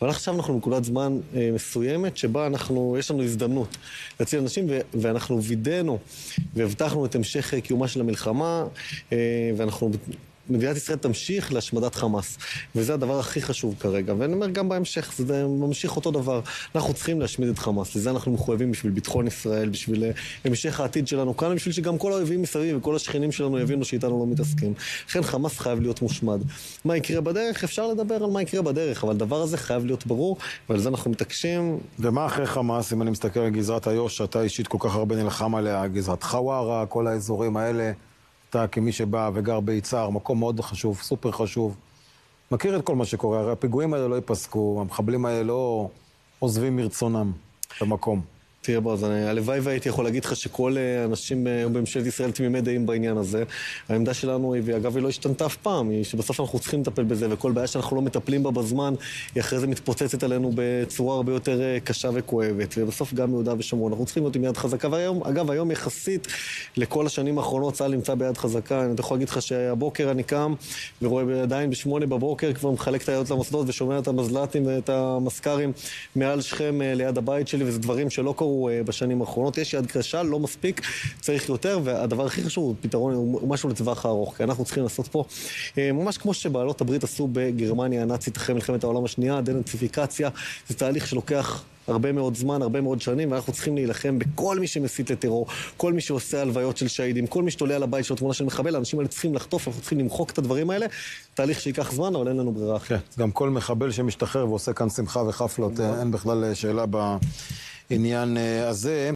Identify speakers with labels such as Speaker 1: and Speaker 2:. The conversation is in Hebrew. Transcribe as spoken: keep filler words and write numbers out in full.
Speaker 1: אבל עכשיו אנחנו בנקודת זמן אה, מסוימת שבה אנחנו, יש לנו הזדמנות להציל אנשים, ו- ואנחנו וידאנו והבטחנו את המשך קיומה של המלחמה, אה, ואנחנו... מדינת ישראל תמשיך להשמדת חמאס, וזה הדבר הכי חשוב כרגע, ואני אומר גם בהמשך, זה ממשיך אותו דבר. אנחנו צריכים להשמיד את חמאס, לזה אנחנו מחויבים בשביל ביטחון ישראל, בשביל המשך העתיד שלנו כאן, בשביל שגם כל האויבים מסביב וכל השכנים שלנו יבינו שאיתנו לא מתעסקים. לכן חמאס חייב להיות מושמד. מה יקרה בדרך? אפשר לדבר על מה יקרה בדרך, אבל הדבר הזה חייב להיות ברור, ועל זה אנחנו מתעקשים.
Speaker 2: ומה אחרי חמאס, אם אני מסתכל על גזרת איו"ש, שאתה אישית כל כך הרבה נלחם עליה, גזרת חווארה, כל האזורים האלה, אתה כמי שבא וגר ביצהר, מקום מאוד חשוב, סופר חשוב. מכיר את כל מה שקורה, הרי הפיגועים האלה לא ייפסקו, המחבלים האלה לא עוזבים מרצונם במקום.
Speaker 1: תראה בו, אז אני, הלוואי והייתי יכול להגיד לך שכל אנשים בממשלת ישראל תמימי דעים בעניין הזה. העמדה שלנו היא, ואגב, היא לא השתנתה אף פעם, היא שבסוף אנחנו צריכים לטפל בזה, וכל בעיה שאנחנו לא מטפלים בה בזמן, היא אחרי זה מתפוצצת עלינו בצורה הרבה יותר קשה וכואבת. ובסוף גם יהודה ושומרון, אנחנו צריכים להיות עם יד חזקה. והיום, אגב, היום יחסית לכל השנים האחרונות, צה"ל נמצא ביד חזקה. אני יכול להגיד לך שהבוקר אני קם ורואה עדיין בשמונה בבוקר, כבר מחלק את הידות למוסדות ושומע את המזל"טים ואת המזכ"רים מעל שכם ליד הבית שלי, וזה דברים שלא קרו בשנים האחרונות. יש יד קשה, לא מספיק, צריך יותר, והדבר הכי חשוב הוא פתרון, הוא משהו לטווח הארוך, כי אנחנו צריכים לעשות פה, ממש כמו שבעלות הברית עשו בגרמניה הנאצית אחרי מלחמת העולם השנייה, דנאציפיקציה, זה תהליך שלוקח הרבה מאוד זמן, הרבה מאוד שנים, ואנחנו צריכים להילחם בכל מי שמסית לטרור, כל מי שעושה הלוויות של שהידים, כל מי שתולה על הבית של תמונה של מחבל, האנשים האלה צריכים לחטוף, אנחנו צריכים למחוק את הדברים האלה, תהליך שיקח זמן, אבל אין לנו ברירה אחרת.
Speaker 2: גם כל מחבל שמשתחרר ועושה כאן שמחה וחפלות, אין בכלל שאלה בעניין הזה.